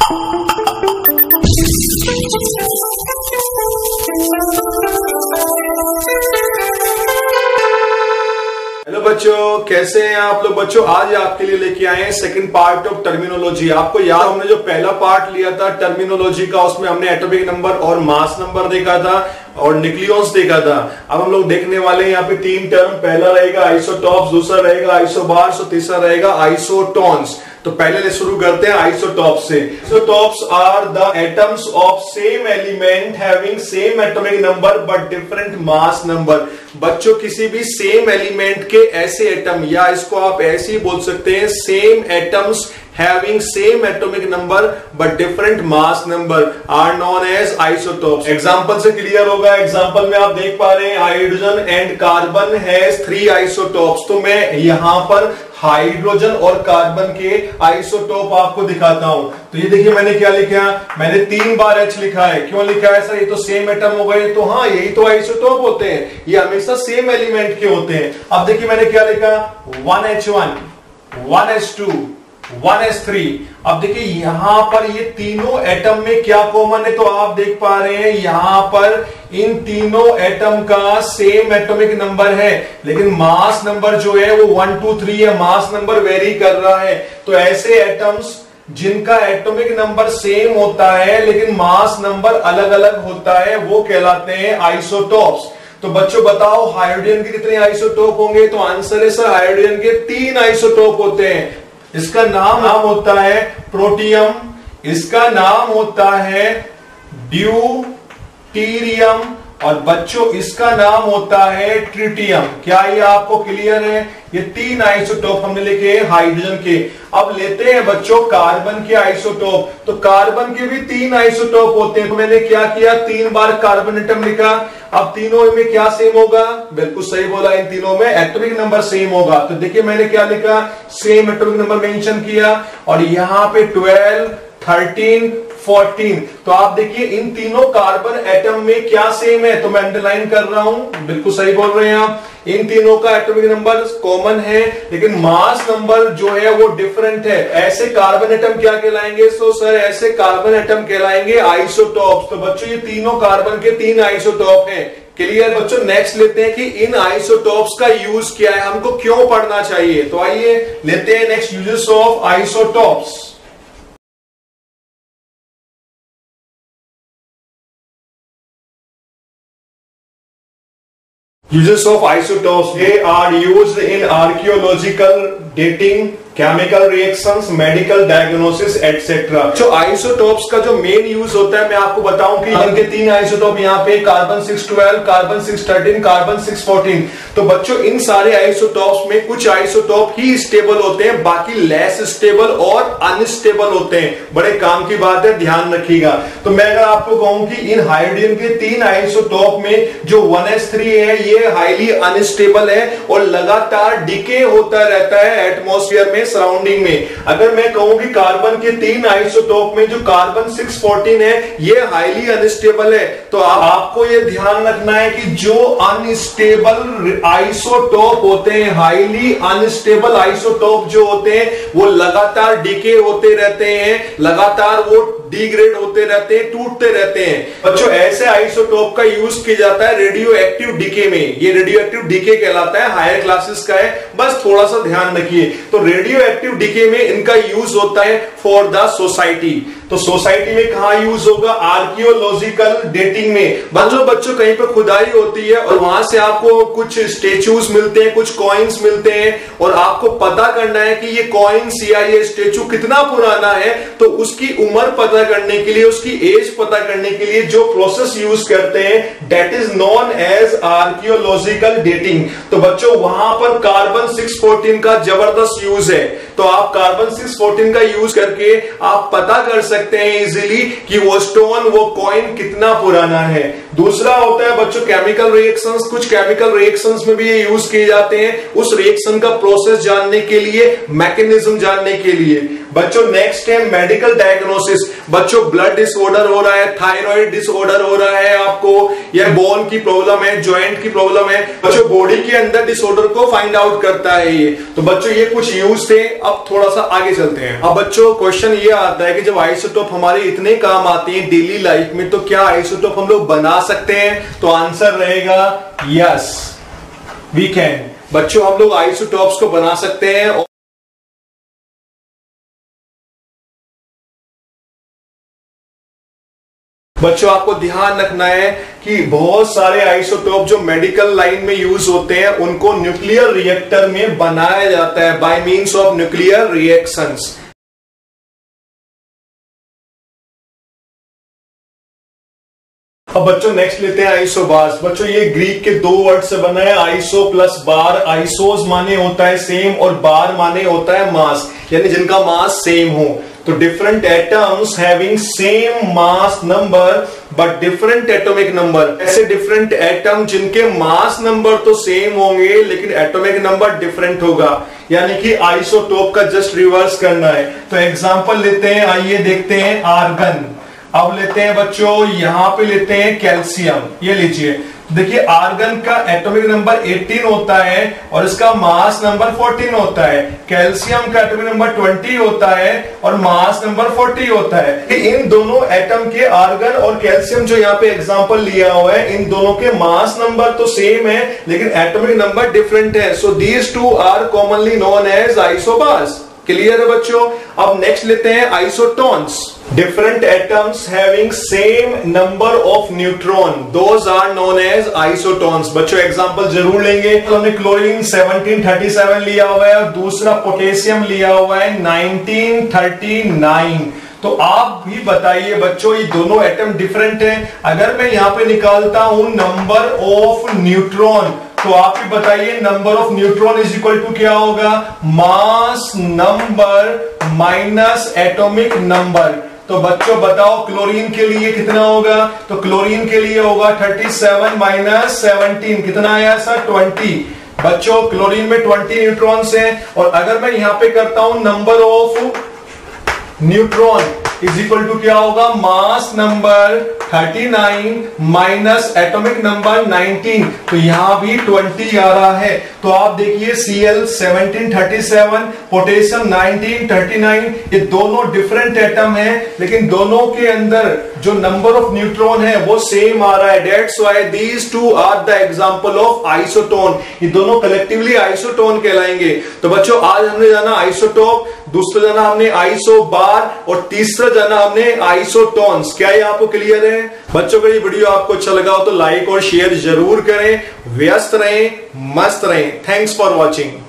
Hello बच्चों, कैसे हैं आप लोग। बच्चों आज आपके लिए लेके आए हैं सेकंड पार्ट ऑफ टर्मिनोलॉजी। आपको याद, हमने जो पहला पार्ट लिया था टर्मिनोलॉजी का, उसमें हमने एटॉमिक नंबर और मास नंबर देखा था और न्यूक्लियॉन्स देखा था। अब हम लोग देखने वाले हैं यहाँ पे तीन टर्म। पहला रहेगा आइसोटॉप्स, दूसरा रहेगा आइसोबार्स और तीसरा रहेगा आइसोटोन्स। तो पहले शुरू करते हैं आइसोटॉप्स से। Isotopes are the atoms of same element having same atomic number but different mass number. बच्चों किसी भी सेम एलिमेंट के ऐसे एटम, या इसको आप ऐसे ही बोल सकते हैं, same atoms having same atomic number but different mass number are known as isotopes। Example से क्लियर होगा। एग्जांपल में आप देख पा रहे हैं hydrogen and carbon has 3 isotopes. तो मैं यहां पर हाइड्रोजन और कार्बन के आइसोटॉप आपको दिखाता हूं। तो ये देखिए मैंने क्या लिखा, मैंने 3 बार H लिखा है। क्यों लिखा है सर? ये तो सेम एटम हो गए। तो हाँ, यही तो आइसोटॉप होते हैं, ये हमेशा सेम एलिमेंट के होते हैं। अब देखिए मैंने क्या लिखा, 1H1, 1H2, 1S3। अब देखिए यहां पर ये तीनों एटम में क्या कॉमन है, तो आप देख पा रहे हैं यहां पर इन तीनों एटम का सेम एटॉमिक नंबर है, लेकिन मास नंबर जो है वो 1 2 3 है। मास नंबर वेरी कर रहा है। तो ऐसे एटम्स जिनका एटॉमिक नंबर सेम होता है लेकिन मास नंबर अलग अलग होता है, वो कहलाते हैं आइसोटॉप्स। तो बच्चों बताओ हाइड्रोजन के कितने आइसोटॉप होंगे? तो आंसर है सर हाइड्रोजन के 3 आइसोटॉप होते हैं। इसका नाम होता है प्रोटियम, इसका नाम होता है ड्यूटीरियम और बच्चों इसका नाम होता है ट्रिटियम। क्या ये आपको क्लियर है? ये 3 आइसोटॉप हमने लिखे हैं हाइड्रोजन के। अब लेते हैं बच्चों कार्बन के आइसोटॉप। तो कार्बन के भी 3 आइसोटॉप होते हैं। तो मैंने क्या किया, 3 बार कार्बन एटम लिखा। अब तीनों में क्या सेम होगा? बिल्कुल सही बोला, इन तीनों में एटॉमिक नंबर सेम होगा। तो देखिए मैंने क्या लिखा, सेम एटॉमिक नंबर मेंशन किया और यहां पे 12, 13, 14। तो आप देखिए इन तीनों कार्बन एटम में क्या सेम है, तो मैं अंडरलाइन कर रहा हूं। बिल्कुल सही बोल रहे हैं आप, इन तीनों का एटॉमिक नंबर कॉमन है लेकिन मास नंबर जो है वो डिफरेंट है। ऐसे कार्बन एटम क्या कहलाएंगे? सो सर ऐसे कार्बन एटम कहलाएंगे आइसोटॉप्स। तो बच्चों ये तीनों कार्बन के 3 आइसोटॉप हैं। क्लियर बच्चों? नेक्स्ट लेते हैं कि इन आइसोटॉप्स का यूज क्या है, हमको क्यों पढ़ना चाहिए। तो आइए लेते हैं next uses of isotopes. Uses of isotopes, they are used in archaeological dating, chemical reactions, medical diagnosis etcetera. जो आइसोटॉप्स का जो मेन यूज होता है मैं आपको बताऊं कि इनके 3 आइसोटॉप यहाँ पे कार्बन 612, कार्बन 613, कार्बन 614। तो बच्चों इन सारे आइसोटॉप्स में कुछ आइसोटॉप ही स्टेबल होते हैं, बाकी लेस स्टेबल और अनस्टेबल होते हैं। बड़े काम की बात है, ध्यान रखिएगा। तो मैं अगर आपको कहूं कि इन हाइड्रोजन के 3 आइसोटॉप में जो 1s3 है ये हाईली अनस्टेबल है और लगातार डिके होता रहता है एटमॉस्फेयर में, सराउंडिंग में। अगर मैं कहूं कि कार्बन के 3 आइसोटॉप में जो कार्बन 614 है ये हाईली अनस्टेबल है, तो आपको ये ध्यान रखना है कि जो अनस्टेबल आइसोटॉप होते हैं, हाईली अनस्टेबल आइसोटॉप जो होते हैं वो लगातार डिके होते रहते हैं, लगातार वो डिग्रेड होते रहते हैं, टूटते रहते हैं। बच्चों ऐसे आइसोटॉप का यूज किया जाता है रेडियो एक्टिव डीके में। ये रेडियो एक्टिव डीके कहलाता है, हायर क्लासेस का है, बस थोड़ा सा ध्यान रखिए। तो रेडियो एक्टिव डीके में इनका यूज होता है फॉर द सोसाइटी। तो सोसाइटी में कहां यूज होगा? आर्कियोलॉजिकल डेटिंग में। बच्चों कहीं पर खुदाई होती है और वहां से आपको कुछ स्टेच्यूज मिलते हैं, कुछ कॉइन्स मिलते हैं और आपको पता करना है कि ये कॉइन्स या ये स्टेच्यू कितना पुराना है। तो उसकी उम्र पता करने के लिए, उसकी एज पता करने के लिए जो प्रोसेस यूज करते हैं that is known as archaeological dating. तो बच्चों वहां पर कार्बन 614 का जबरदस्त यूज है। तो आप कार्बन 614 का यूज करके आप पता कर सकते हैं इजीली कि वो स्टोन, वो कॉइन कितना पुराना है। दूसरा होता है बच्चों केमिकल रिएक्शंस। कुछ केमिकल रिएक्शंस में भी ये यूज किए जाते हैं उस रिएक्शन का प्रोसेस जानने के लिए, मैकेनिज्म जानने के लिए। बच्चों नेक्स्ट है मेडिकल डायग्नोसिस। बच्चों ब्लड डिसऑर्डर हो रहा है, थायराइड डिसऑर्डर हो रहा है आपको, या बोन की प्रॉब्लम है, जॉइंट की प्रॉब्लम है, बच्चों बॉडी के अंदर डिसऑर्डर को फाइंड आउट करता है ये। तो बच्चों ये कुछ यूज थे, अब थोड़ा सा आगे चलते हैं। अब बच्चों क्वेश्चन ये आता है कि जब आइसोटोप हमारे इतने काम आते हैं डेली लाइफ में, तो क्या आइसोटोप हम लोग बना सकते हैं? तो आंसर रहेगा यस वी कैन। बच्चों हम लोग आइसोटोप्स को बना सकते हैं। बच्चों आपको ध्यान रखना है कि बहुत सारे आइसोटोप जो मेडिकल लाइन में यूज होते हैं उनको न्यूक्लियर रिएक्टर में बनाया जाता है by means of nuclear reactions. अब बच्चों नेक्स्ट लेते हैं आइसोबार्स। बच्चों ये ग्रीक के दो वर्ड से बना है, आइसो प्लस बार। आइसोस माने होता है सेम और बार माने होता है मास, यानी जिनका मास सेम हो। तो different atoms having same mass number but different atomic number. ऐसे डिफरेंट एटम जिनके मास नंबर तो सेम होंगे लेकिन एटॉमिक नंबर डिफरेंट होगा, यानी कि आइसोटोप का जस्ट रिवर्स करना है। तो एग्जांपल लेते हैं, आइए देखते हैं आर्गन। अब लेते हैं बच्चों, यहां पे लेते हैं कैल्शियम। ये लीजिए, देखिए आर्गन का एटॉमिक नंबर 18 होता है और इसका मास नंबर 14 होता है। कैल्शियम का एटॉमिक नंबर 20 होता है और मास नंबर 40 होता है। इन दोनों एटम के, आर्गन और कैल्शियम जो यहाँ पे एग्जांपल लिया हुआ है, इन दोनों के मास नंबर तो सेम है लेकिन एटॉमिक नंबर डिफरेंट है। So these two are commonly known as isobars. Clear है बच्चों? अब नेक्स्ट लेते हैं isotones. Different atoms having same number of neutron, those are known as isotones. बच्चों एग्जांपल जरूर लेंगे। तो हमने क्लोरीन 1737 लिया हुआ है और दूसरा पोटेशियम लिया हुआ है 1939। तो आप भी बताइए बच्चों, ये दोनों एटम डिफरेंट हैं। अगर मैं यहां पे निकालता हूं नंबर ऑफ न्यूट्रॉन, तो आप ही बताइए number of neutron is equal to क्या होगा? Mass number minus atomic number. तो बच्चों बताओ क्लोरीन के लिए कितना होगा? तो क्लोरीन के लिए होगा 37 माइनस 17, कितना आया सर? 20। बच्चों क्लोरीन में 20 न्यूट्रॉन्स हैं और अगर मैं यहां पे करता हूं number of neutron is equal to क्या होगा? Mass number 39 minus atomic number 19। तो यहां भी 20 आ रहा है। तो आप देखिए Cl 1737, पोटेशियम 1939, ये दोनों डिफरेंट एटम हैं लेकिन दोनों के अंदर जो नंबर ऑफ न्यूट्रॉन है वो सेम आ रहा है। That's why these two are the example of isotone. ये दोनों कलेक्टिवली आइसोटोन कहलाएंगे। तो बच्चों आज हमने जाना आइसोटोप, दूसरा जाना हमने आइसोबार और तीसरा जाना हमने आइसोटोन्स। क्या ये आपको क्लियर है? बच्चों का ये वीडियो आपको अच्छा लगा हो तो लाइक और शेयर जरूर करें। व्यस्त रहें, मस्त रहें। Thanks for watching.